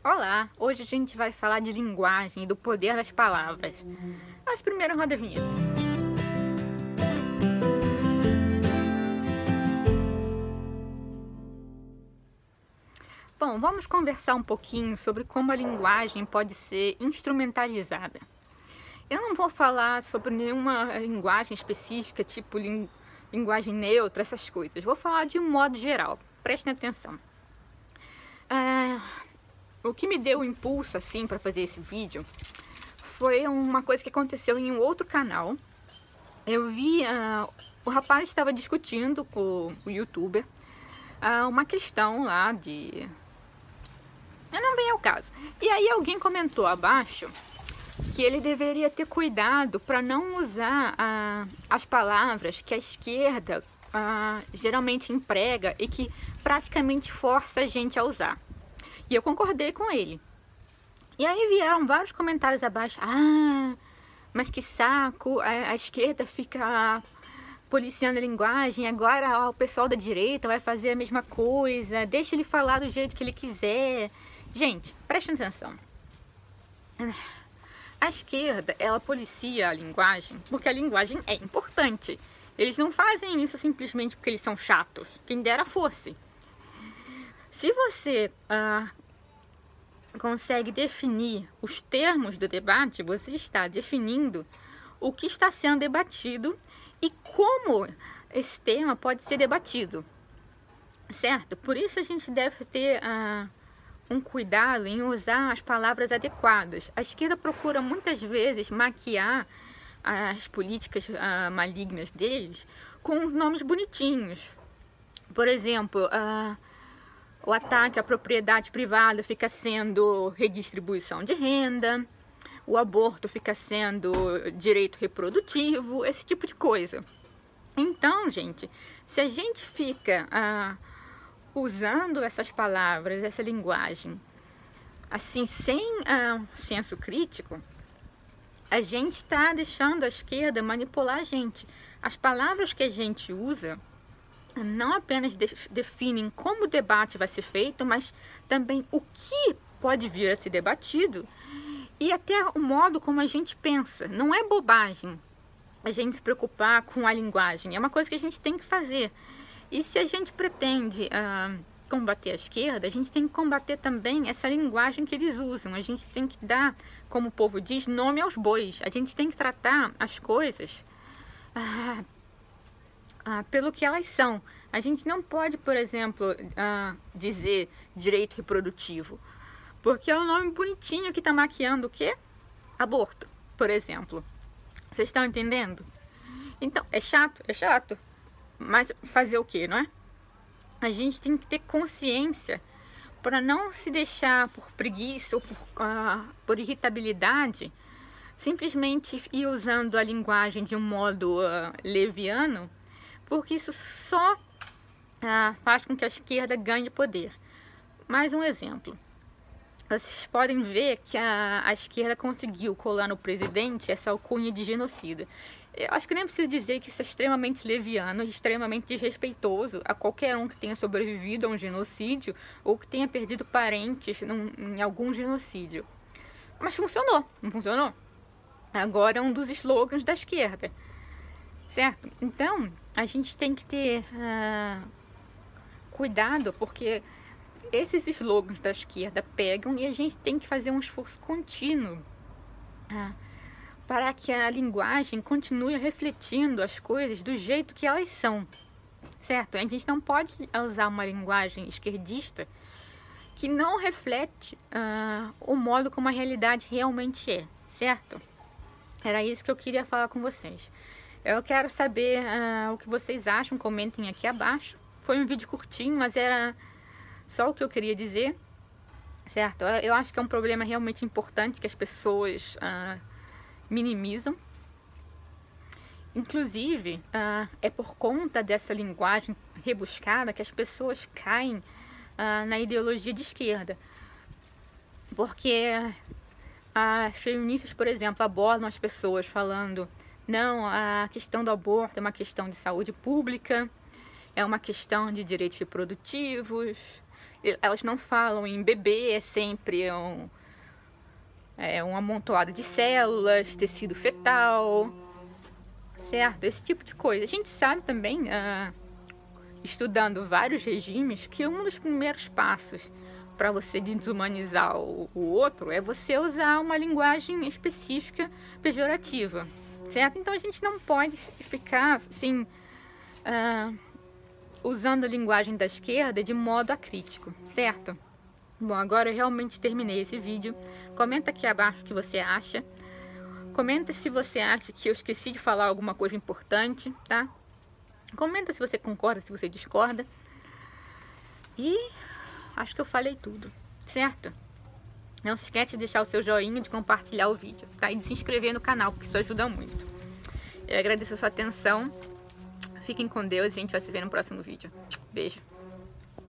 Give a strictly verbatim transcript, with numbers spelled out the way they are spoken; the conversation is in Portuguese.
Olá, hoje a gente vai falar de linguagem e do poder das palavras. Mas primeiro roda a vinheta. Bom, vamos conversar um pouquinho sobre como a linguagem pode ser instrumentalizada. Eu não vou falar sobre nenhuma linguagem específica, tipo ling- linguagem neutra, essas coisas. Vou falar de um modo geral. Prestem atenção. Ah, o que me deu o impulso assim para fazer esse vídeo foi uma coisa que aconteceu em um outro canal. Eu vi, uh, o rapaz estava discutindo com o youtuber uh, uma questão lá de... não vem ao caso. E aí alguém comentou abaixo que ele deveria ter cuidado para não usar uh, as palavras que a esquerda uh, geralmente emprega e que praticamente força a gente a usar. E eu concordei com ele. E aí vieram vários comentários abaixo. Ah, mas que saco, a, a esquerda fica policiando a linguagem, agora ó, o pessoal da direita vai fazer a mesma coisa, deixa ele falar do jeito que ele quiser. Gente, prestem atenção. A esquerda, ela policia a linguagem porque a linguagem é importante. Eles não fazem isso simplesmente porque eles são chatos. Quem dera fosse. Se você ah, consegue definir os termos do debate, você está definindo o que está sendo debatido e como esse tema pode ser debatido, certo? Por isso a gente deve ter ah, um cuidado em usar as palavras adequadas. A esquerda procura muitas vezes maquiar as políticas ah, malignas deles com os nomes bonitinhos. Por exemplo, ah, o ataque à propriedade privada fica sendo redistribuição de renda, o aborto fica sendo direito reprodutivo, esse tipo de coisa. Então, gente, se a gente fica ah, usando essas palavras, essa linguagem, assim, sem ah, senso crítico, a gente está deixando a esquerda manipular a gente. As palavras que a gente usa não apenas de, definem como o debate vai ser feito, mas também o que pode vir a ser debatido e até o modo como a gente pensa. Não é bobagem a gente se preocupar com a linguagem, é uma coisa que a gente tem que fazer. E se a gente pretende uh, combater a esquerda, a gente tem que combater também essa linguagem que eles usam. A gente tem que dar, como o povo diz, nome aos bois. A gente tem que tratar as coisas Uh, Ah, pelo que elas são. A gente não pode, por exemplo, ah, dizer direito reprodutivo, porque é um nome bonitinho que está maquiando o quê? Aborto, por exemplo. Vocês estão entendendo? Então, é chato? É chato. Mas fazer o quê, não é? A gente tem que ter consciência para não se deixar por preguiça ou por, ah, por irritabilidade, simplesmente ir usando a linguagem de um modo ah, leviano, porque isso só ah, faz com que a esquerda ganhe poder. Mais um exemplo. Vocês podem ver que a, a esquerda conseguiu colar no presidente essa alcunha de genocida. Eu acho que nem preciso dizer que isso é extremamente leviano, extremamente desrespeitoso a qualquer um que tenha sobrevivido a um genocídio ou que tenha perdido parentes num, em algum genocídio. Mas funcionou, não funcionou? Agora é um dos slogans da esquerda. Certo? Então, a gente tem que ter uh, cuidado, porque esses slogans da esquerda pegam e a gente tem que fazer um esforço contínuo uh, para que a linguagem continue refletindo as coisas do jeito que elas são. Certo? A gente não pode usar uma linguagem esquerdista que não reflete uh, o modo como a realidade realmente é. Certo? Era isso que eu queria falar com vocês. Eu quero saber uh, o que vocês acham, comentem aqui abaixo. Foi um vídeo curtinho, mas era só o que eu queria dizer, certo? Eu acho que é um problema realmente importante que as pessoas uh, minimizam. Inclusive, uh, é por conta dessa linguagem rebuscada que as pessoas caem uh, na ideologia de esquerda. Porque as feministas, por exemplo, abordam as pessoas falando: não, a questão do aborto é uma questão de saúde pública, é uma questão de direitos reprodutivos, elas não falam em bebê, é sempre um, é um amontoado de células, tecido fetal, certo? Esse tipo de coisa. A gente sabe também, ah, estudando vários regimes, que um dos primeiros passos para você desumanizar o, o outro é você usar uma linguagem específica pejorativa, certo? Então a gente não pode ficar assim, uh, usando a linguagem da esquerda de modo acrítico, certo? Bom, agora eu realmente terminei esse vídeo. Comenta aqui abaixo o que você acha. Comenta se você acha que eu esqueci de falar alguma coisa importante, tá? Comenta se você concorda, se você discorda. E acho que eu falei tudo, certo? Não se esquece de deixar o seu joinha, de compartilhar o vídeo, tá? E de se inscrever no canal, porque isso ajuda muito. Eu agradeço a sua atenção. Fiquem com Deus e a gente vai se ver no próximo vídeo. Beijo!